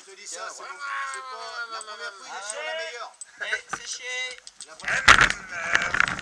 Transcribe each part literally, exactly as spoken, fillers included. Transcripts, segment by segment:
te dis ça, c'est bon. C'est pas la première position la meilleure. Eh, séché. La première position la meilleure.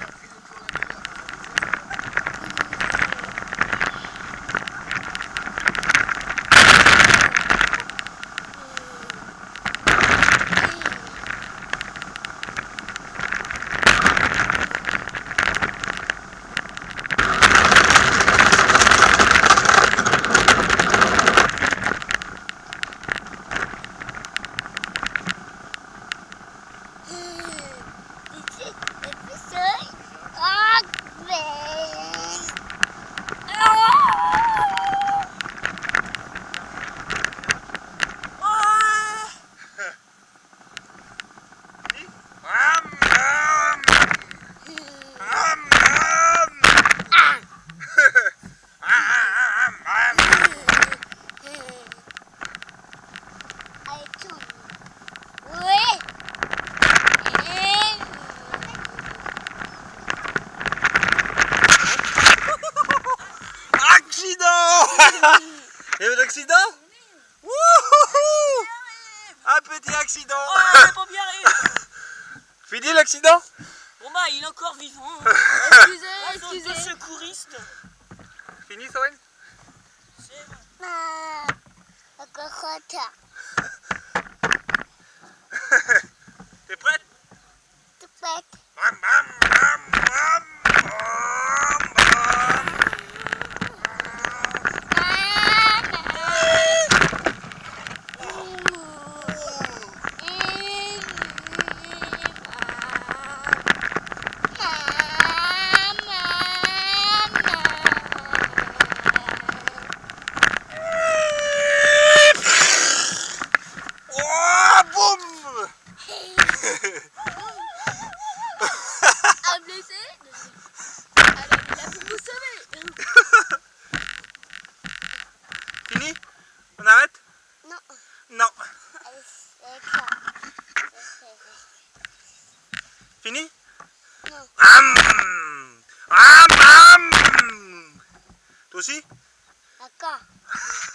Il y a eu un accident? Wouhou! Un petit accident! Oh, c'est pas bien rire. Fini l'accident? Bon bah, il est encore vivant. Excusez, Ah, donc, excusez. deux secouristes. Fini, Soen? C'est bon. Ah, encore retard. T'es prête? Tout prête. Bam, bam, bam, bam, bam, bam. Oh, boum! Un blessé. Alors, il a pu vous sauver. Fini? On arrête? Non. Non. Allez, c'est ça. Fini? Non. Am! Am! Am! Toi aussi? D'accord.